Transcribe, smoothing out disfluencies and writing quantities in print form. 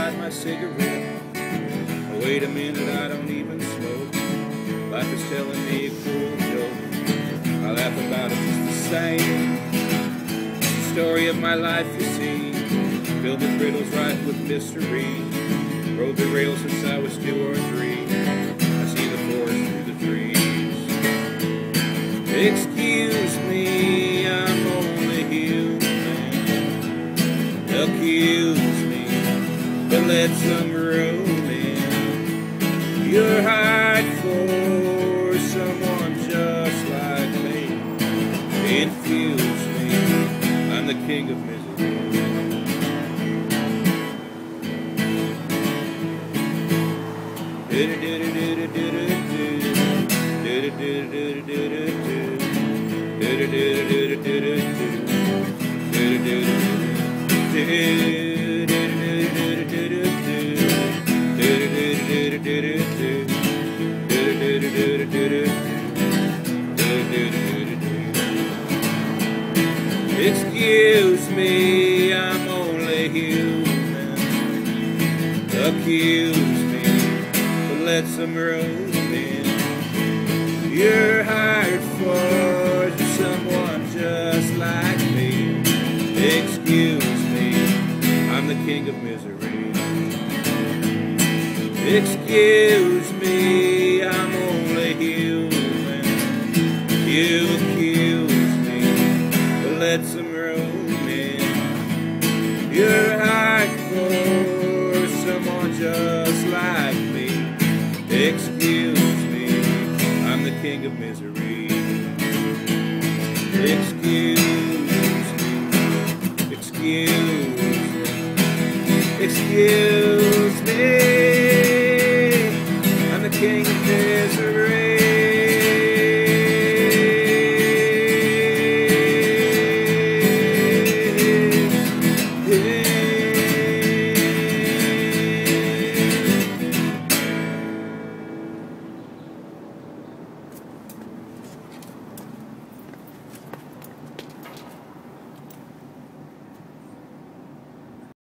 light my cigarette. Oh, wait a minute, I don't even smoke. Life is telling me a cruel joke. I laugh about it just the same. It's the story of my life, you see, filled with riddles, rife with mystery. Rode the rails since I was 2 or 3. I see the forest through the trees. Excuse me, I'm only human. Accuse me, but let some room in. You're hired for someone just like me. Infuse me, I'm the king of misery. Excuse me, I'm only human. Accuse me, but let some room in. You're hired for someone just like me. Excuse me, I'm the king of misery. Excuse me, I'm only human. You accuse me, but let some room in. You're hired for someone just like me. Excuse me, I'm the king of misery. Excuse me, excuse me, I'm the king